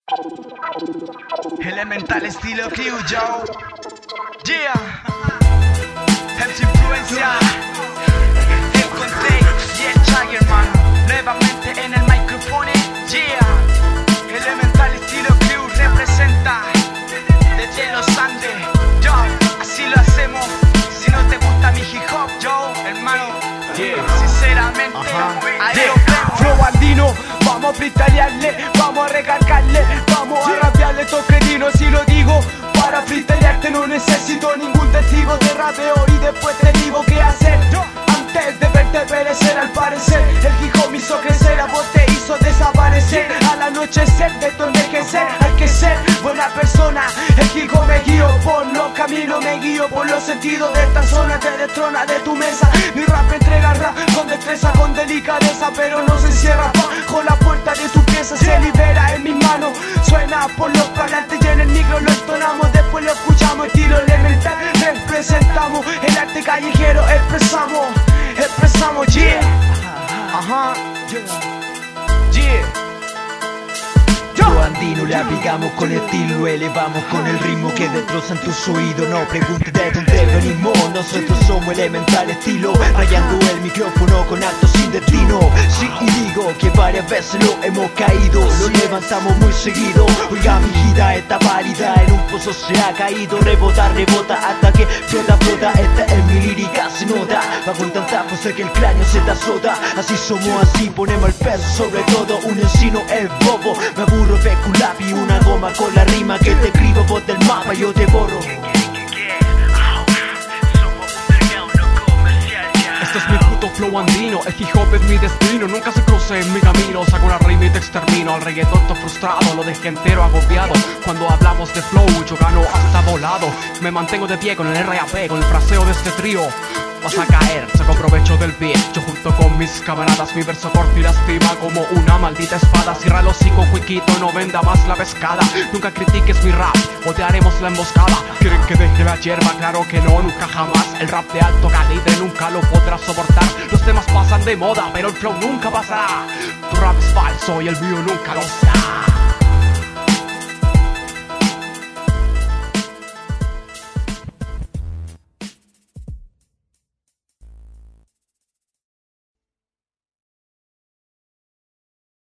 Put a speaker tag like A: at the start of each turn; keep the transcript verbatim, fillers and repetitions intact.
A: Elemental estilo Crew, yo. Yeah. Heps influencia. El Conte y el Jaggerman. Nuevamente en el micrófono. Yeah. Elemental estilo Crew representa desde los Andes. Yo, así lo hacemos. Si no te gusta mi hip hop, yo, hermano. Yeah. Sinceramente, ahí
B: yeah.
A: lo vemos.
B: Flow andino, vamos a freestylearle, vamos a recargarle, vamos a rapearle toquerino. Si lo digo, para freestylearte no necesito ningún testigo. Te rapeo y después te digo qué hacer. Antes de verte perecer, al parecer el hip hop me hizo crecer, a vos te hizo desaparecer. Al anochecer de tu envejecer hay que ser buena persona. El hip hop me guío por los caminos, me guío por los sentidos de esta zona. Te destrona de tu mesa, mi rap entrega rap con destreza, con delicadeza, pero no se encierra bajo la puerta de su pieza. Se libera en mis manos, suena por los parlantes y en el micro lo entonamos. Después lo escuchamos, estilo elemental, representamos el arte callejero, expresamos, expresamos, yeah. Ajá, yeah.
C: Flow andino le aplicamos con estilo, elevamos con el ritmo que destrozan tus oídos. No preguntes de dónde venimos, nosotros somos elemental estilo, rayando el micrófono con actos sin destino. Sí, y digo que varias veces lo hemos caído, lo levantamos muy seguido. Oiga mi gira está válida, en un pozo se ha caído. Rebota, rebota hasta que flota, flota. Esta es mi lírica, se nota. Va con tanta fuerza que el cráneo se te azota. Así somos, así ponemos el peso sobre todo. Un encino es bobo, me aburro. Pesco un lápiz, una goma con la rima que te escribo, vos del mapa yo te borro.
D: Este es mi puto flow andino, el hip hop es mi destino. Nunca se cruce en mi camino, saco una rima y te extermino. Al reggaetón todo frustrado, lo dejé entero agobiado. Cuando hablamos de flow, yo gano hasta volado. Me mantengo de pie con el R A P, con el fraseo de este trío. Vas a caer, saco provecho del beat. Yo junto con mis camaradas, mi verso corto y lastima como una maldita espada. Cierra el hocico, cuiquito, no venda más la pescada. Nunca critiques mi rap, o te haremos la emboscada. ¿Quieren que deje la hierba? Claro que no, nunca jamás. El rap de alto calibre nunca lo podrás soportar. Los temas pasan de moda, pero el flow nunca pasará. Tu rap es falso y el mío nunca lo será.